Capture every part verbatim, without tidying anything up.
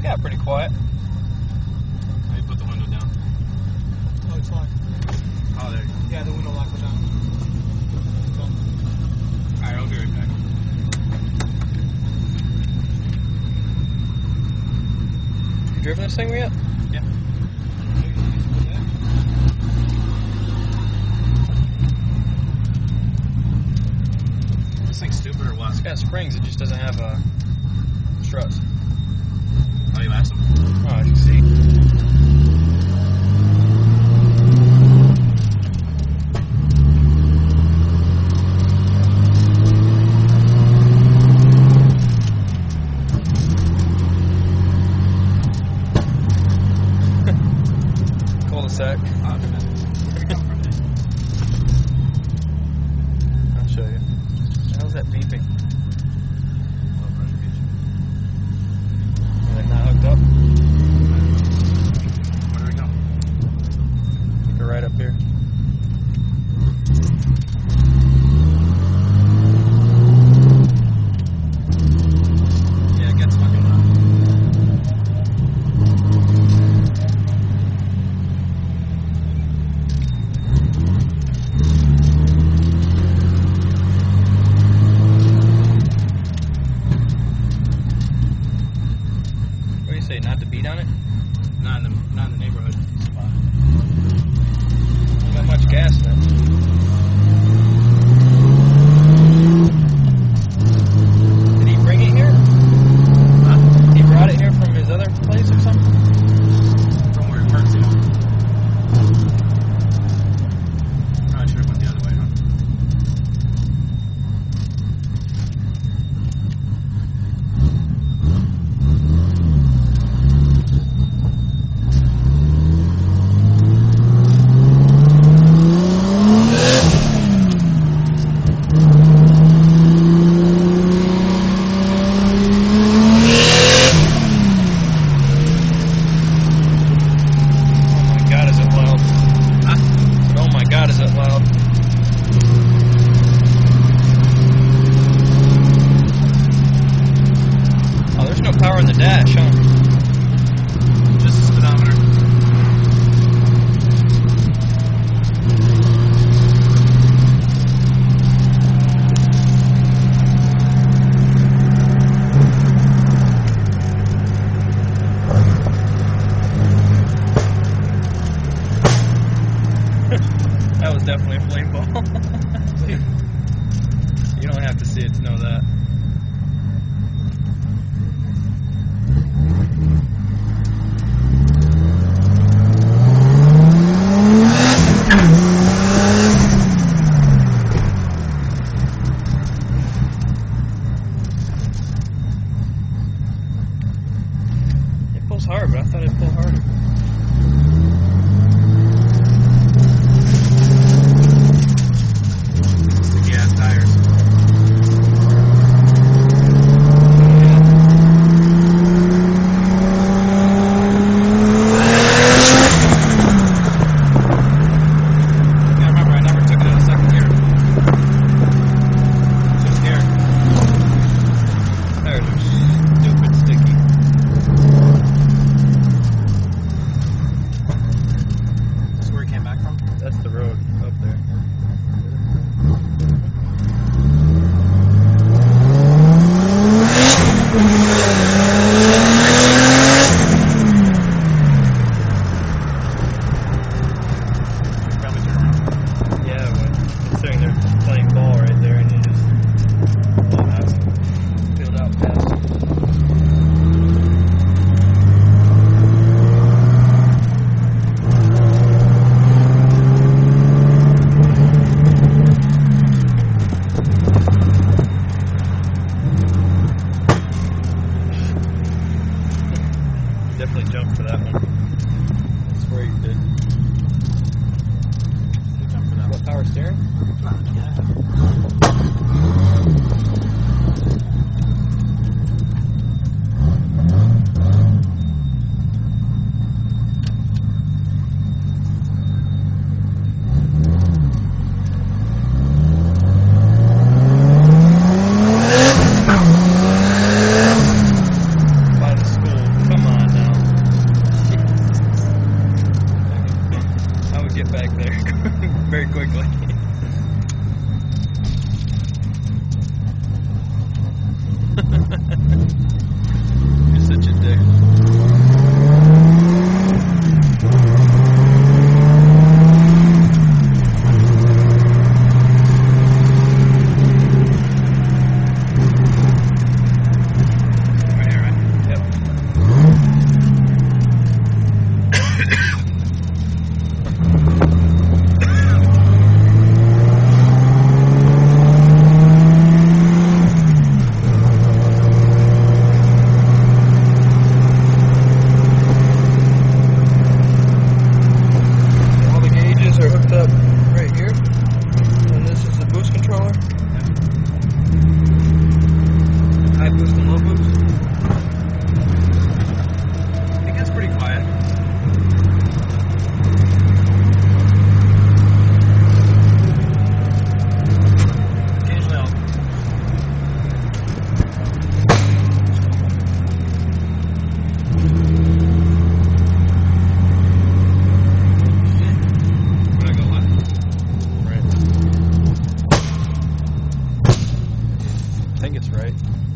Yeah, pretty quiet. I put the window down. Oh, it's fine. Oh, there you go. Yeah, the window lock was down. So. Alright, I'll be right back. You driven this thing yet? Yeah. This thing's stupid or what? It's got springs, it just doesn't have uh, struts. Oh, you asked him? Oh, as you see. Cul-de-sac. I'll show you. How's that beeping? Are they not hooked up? Where do we go? They're right up here. Yeah, it gets fucking loud. What do you say, not to beat on it? Not in the, not in the neighborhood spot. Not that much gas in it. Did he bring it here? Huh? He brought it here from his other place or something? From where it parked to. Probably should have went the other way, huh?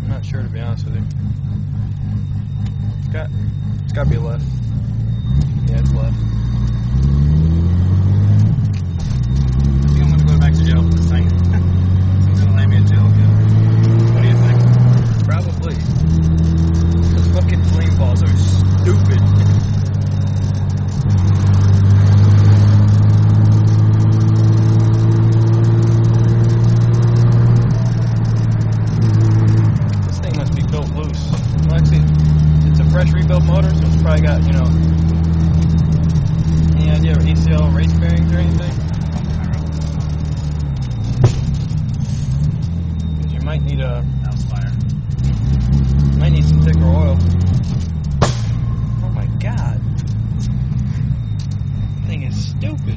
I'm not sure, to be honest with you. It's got, it's got to be left. Yeah, it's left. I think I'm gonna go back to jail for this thing. I'm gonna lay me in jail again. What do you think? Probably. Those fucking flame balls are stupid. This thing must be built loose. Well, actually, it's a fresh rebuilt motor, so it's probably got, you know, any idea of A C L race bearings or anything? Because you might need a... That was fire. Might need some thicker oil. Oh my god. This thing is stupid.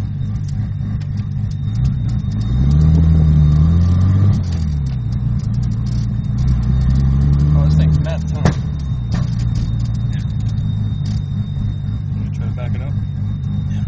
Oh, this thing's meth, huh? Yeah. I'm gonna try to back it up. Yeah.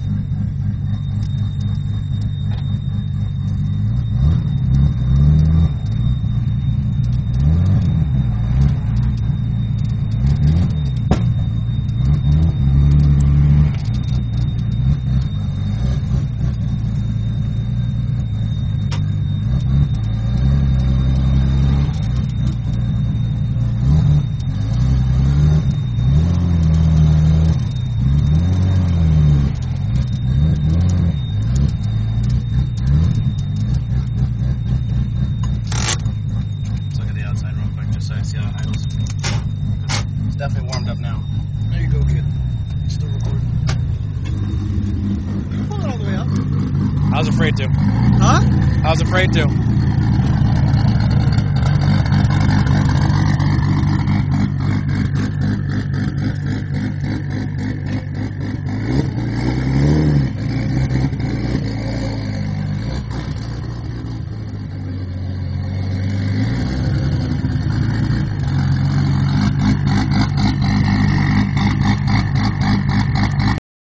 It's definitely warmed up now. There you go, kid. Still recording. Pull it all the way up. I was afraid to. Huh? I was afraid to.